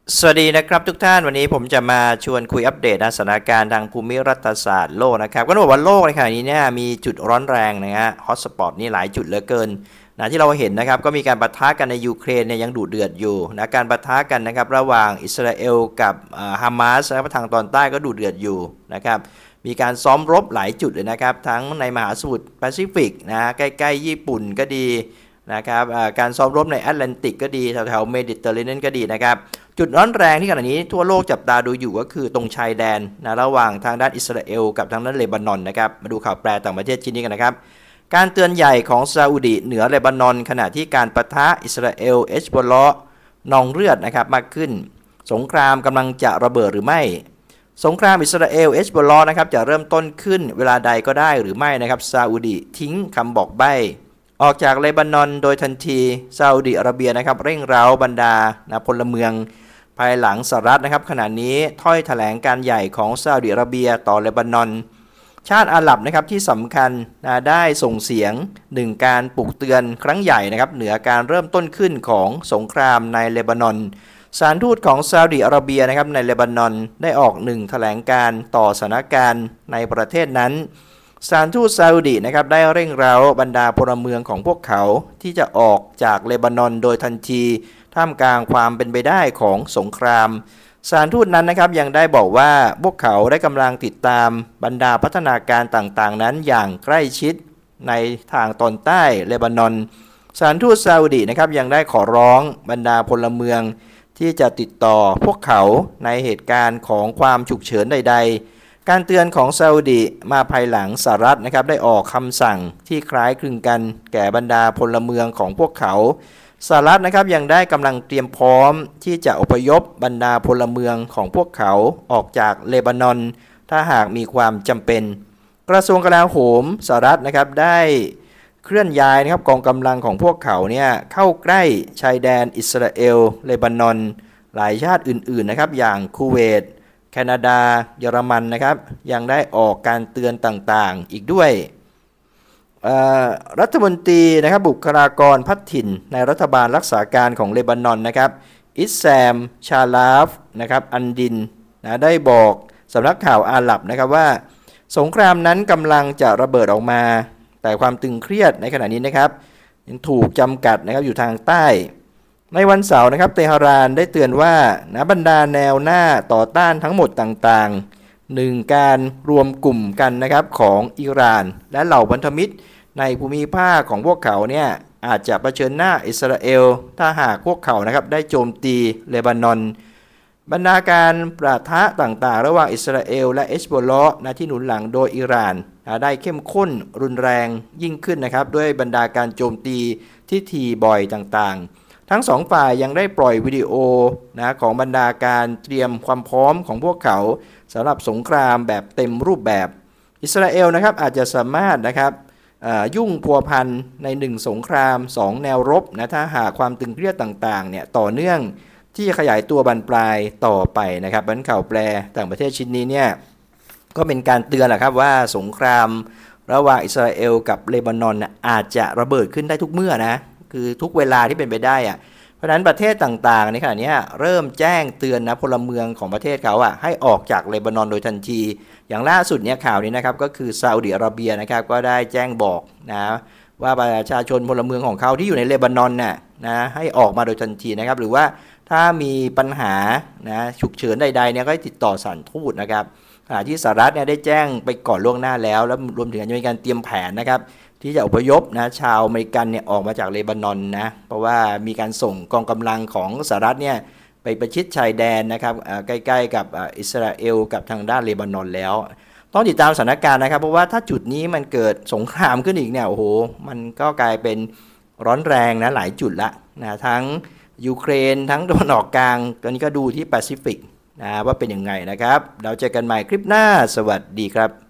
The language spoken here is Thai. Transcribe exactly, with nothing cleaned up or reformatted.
สวัสดีนะครับทุกท่านวันนี้ผมจะมาชวนคุยอัปเดตสถานการณ์ทางภูมิรัฐศาสตร์โลกนะครับก็ต้องบอกว่าโลกในขณะนี้เนี่ยมีจุดร้อนแรงนะฮะฮอตสปอตนี่หลายจุดเหลือเกินนะที่เราเห็นนะครับก็มีการปะทะกันในยูเครนเนี่ยยังดุเดือดอยู่นะการปะทะกันนะครับระหว่างอิสราเอลกับฮามาสนะครับทางตอนใต้ก็ดุเดือดอยู่นะครับมีการซ้อมรบหลายจุดเลยนะครับทั้งในมหาสมุทรแปซิฟิกนะใกล้ๆญี่ปุ่นก็ดีนะครับการซ้อมรบในแอตแลนติกก็ดีแถวๆเมดิเตอร์เรเนียนก็ดีนะครับจุดร้อนแรงที่ขณะนี้ทั่วโลกจับตาดูอยู่ก็คือตรงชายแดนนะระหว่างทางด้านอิสราเอลกับทางด้านเลบานอนนะครับมาดูข่าวแปลต่างประเทศชิ้นนี้กันนะครับการเตือนใหญ่ของซาอุดีเหนือเลบานอนขณะที่การปะทะอิสราเอลเฮซบอลเลาะห์นองเลือดนะครับมากขึ้นสงครามกำลังจะระเบิดหรือไม่สงครามอิสราเอลเฮซบอลเลาะห์นะครับจะเริ่มต้นขึ้นเวลาใดก็ได้หรือไม่นะครับซาอุดีทิ้งคำบอกใบ้ออกจากเลบานอนโดยทันทีซาอุดิอาระเบียนะครับเร่งเร้าบรรดานะพลเมืองภายหลังสหรัฐนะครับขณะนี้ถ้อยแถลงการใหญ่ของซาอุดิอาระเบียต่อเลบานอนชาติอาหรับนะครับที่สำคัญนะได้ส่งเสียงหนึ่งการปลุกเตือนครั้งใหญ่นะครับเหนือการเริ่มต้นขึ้นของสงครามในเลบานอนสถานทูตของซาอุดิอาระเบียนะครับในเลบานอนได้ออกหนึ่งแถลงการต่อสถานการณ์ในประเทศนั้นสถานทูตซาอุดีนะครับได้เร่งเร้าบรรดาพลเมืองของพวกเขาที่จะออกจากเลบานอนโดยทันทีท่ามกลางความเป็นไปได้ของสงครามสถานทูตนั้นนะครับยังได้บอกว่าพวกเขาได้กำลังติดตามบรรดาพัฒนาการต่างๆนั้นอย่างใกล้ชิดในทางตอนใต้เลบานอนสถานทูตซาอุดีนะครับยังได้ขอร้องบรรดาพลเมืองที่จะติดต่อพวกเขาในเหตุการณ์ของความฉุกเฉินใดๆการเตือนของซาอุดีมาภายหลังสหรัฐนะครับได้ออกคำสั่งที่คล้ายคลึงกันแก่บรรดาพลเมืองของพวกเขาสหรัฐนะครับยังได้กำลังเตรียมพร้อมที่จะอพยพบรรดาพลเมืองของพวกเขาออกจากเลบานอนถ้าหากมีความจำเป็นกระทรวงกลาโหมสหรัฐนะครับได้เคลื่อนย้ายนะครับกองกำลังของพวกเขาเนี่ยเข้าใกล้ชายแดนอิสราเอลเลบานอนหลายชาติอื่นๆนะครับอย่างคูเวตแคนาดาเยอรมันนะครับยังได้ออกการเตือนต่างๆอีกด้วยรัฐมนตรีนะครับบุคลากรพัฒถิ่นในรัฐบาลรักษาการของเลบานอนนะครับอิสแซมชาลาฟนะครับอันดินนะได้บอกสำนักข่าวอาหรับนะครับว่าสงครามนั้นกำลังจะระเบิดออกมาแต่ความตึงเครียดในขณะนี้นะครับยังถูกจำกัดนะครับอยู่ทางใต้ในวันเสาร์นะครับเตหะรานได้เตือนว่านะบรรดาแนวหน้าต่อต้านทั้งหมดต่างๆหนึ่งการรวมกลุ่มกันนะครับของอิหร่านและเหล่าพันธมิตรในภูมิภาคของพวกเขาเนี่ยอาจจะเผชิญหน้าอิสราเอลถ้าหากพวกเขานะครับได้โจมตีเลบานอนบรรดาการปะทะต่างๆระหว่างอิสราเอลและเฮซบอลเลาะห์นะที่หนุนหลังโดยอิหร่านได้เข้มข้นรุนแรงยิ่งขึ้นนะครับด้วยบรรดาการโจมตีที่ถี่บ่อยต่างๆทั้งสองฝ่ายยังได้ปล่อยวิดีโอนะของบรรดาการเตรียมความพร้อมของพวกเขาสำหรับสงครามแบบเต็มรูปแบบอิสราเอลนะครับอาจจะสามารถนะครับยุ่งพัวพันในหนึ่งสงครามสองแนวรบนะถ้าหากความตึงเครียดต่างๆเนี่ยต่อเนื่องที่ขยายตัวบานปลายต่อไปนะครับบันข่าวแปลต่างประเทศชิ้นนี้เนี่ยก็เป็นการเตือนแหละครับว่าสงครามระหว่างอิสราเอลกับเลบานอนอาจจะระเบิดขึ้นได้ทุกเมื่อนะคือทุกเวลาที่เป็นไปได้อะเพราะฉะนั้นประเทศต่างๆในขณะนี้เริ่มแจ้งเตือนนะพลเมืองของประเทศเขาอ่ะให้ออกจากเลบานอนโดยทันทีอย่างล่าสุดเนี่ยข่าวนี้นะครับก็คือซาอุดิอาระเบียนะครับก็ได้แจ้งบอกนะว่าประชาชนพลเมืองของเขาที่อยู่ในเลบานอนน่ะนะให้ออกมาโดยทันทีนะครับหรือว่าถ้ามีปัญหานะฉุกเฉินใดๆเนี่ยก็ให้ติดต่อสถานทูตนะครับขณะที่สหรัฐเนี่ยได้แจ้งไปก่อนล่วงหน้าแล้วแล้วรวมถึงจะมีการเตรียมแผนนะครับที่จะอพยพนะชาวอเมริกันเนี่ยออกมาจากเลบานอนนะเพราะว่ามีการส่งกองกำลังของสหรัฐเนี่ยไปประชิดชายแดนนะครับใกล้ๆกับอิสราเอลกับทางด้านเลบานอนแล้วต้องติดตามสถานการณ์นะครับเพราะว่าถ้าจุดนี้มันเกิดสงครามขึ้นอีกเนี่ยโอ้โหมันก็กลายเป็นร้อนแรงนะหลายจุดละนะทั้งยูเครนทั้งตะวันออกกลางตอนนี้ก็ดูที่แปซิฟิกนะว่าเป็นยังไงนะครับเราเจอกันใหม่คลิปหน้าสวัสดีครับ